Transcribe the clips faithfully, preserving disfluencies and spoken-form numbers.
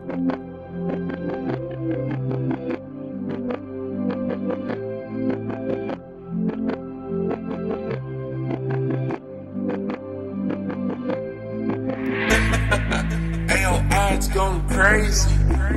Hey, your odds going crazy.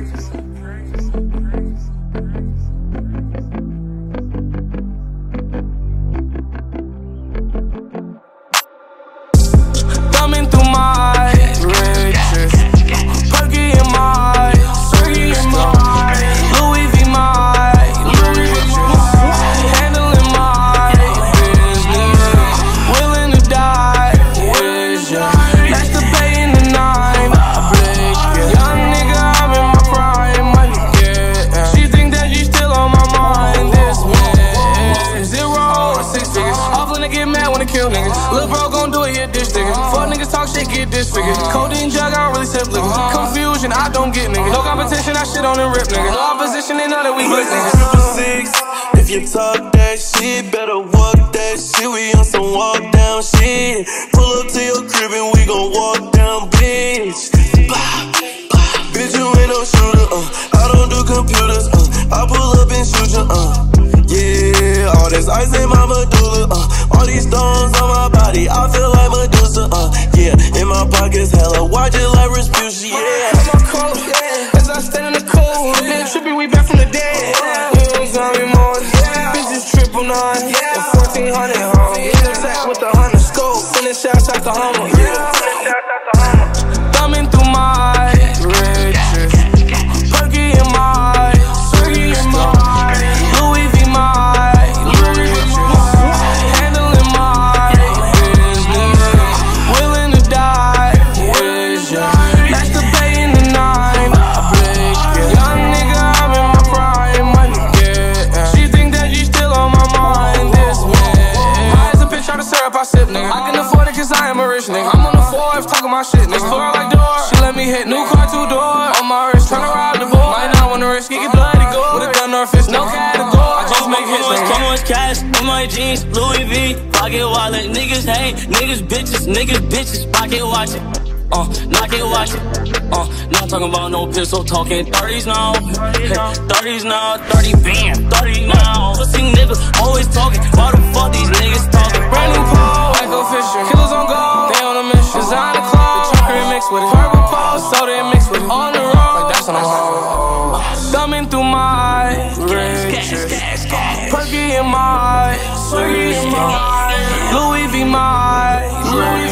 Thumbing through my riches, perky in my, perky in my, Louis V my riches, handling my business, willing to die with ya. That's the pay in the nine, I break it. Young nigga, I'm in my prime, money get. She think that she still on my mind. This man, zero or six figures. Awful to get mad when I kill niggas. Lil' bro gon' do it, yeah, this nigga. Fuck niggas talk shit, get disfigured. Codeine jug, I don't really sip liquor. Confusion, I don't get niggas. No competition, I shit on the rip, nigga. No opposition, they know that we good niggas. Triple six, if you talk that shit, better walk that shit. We on some walk down shit. Pull up to your crib and we gon' walk down, bitch. Bah, bah. Bitch, you ain't no shooter, uh. I don't do computers, uh. I pull up and shoot you, uh. Yeah, all this ice in my medulla, uh. All these stones on my body, I feel like Medusa, uh. Yeah, in my pockets, hella, watch it like Respucia, yeah. On my coat, yeah, as I stand in the cold. Yeah, Trippie, we back from the dead. We don't zombie more, yeah. Bitches triple nine, yeah. And fourteen hundred home. Yeah, attack with the hundred scope. Finish shouts out the Hummer, yeah. Thumbing through my riches, perky in my, perky in my, Louis V my riches, handling my business, willing to die with ya. That's the pay in the nine, I break it. Young nigga, I'm in my prime, money get. She think that she still on my mind. This man, high as a bitch, try to syrup, I sip, nigga. I can afford it cause I am a rich nigga. I'm on the Forbes talking my shit, nigga. Explore like door, she let me hit new car, two door. On my wrist, tryna rob the boy. Might not wanna risk, get bloody go. With a gun or a fist, no category. I just make hits, nigga. So much cash in my jeans, Louis V, pocket wallet. Niggas hate, niggas bitches, niggas bitches, pocket watch it. Uh, knock it, watch it. Uh, not talking about no pistol, talking thirties now. thirties now, thirty bam, thirty now. Pussy niggas always talking, why the fuck these niggas talking? Brand new pole, Echo Fisher. Killers on gold, they on a mission. Designer clothes, the trucker mixed with it. Purple pole, soda mixed with it. On the road, like that's what I'm on. Thumbing through my riches, perky in my, perky in my, Louis V my,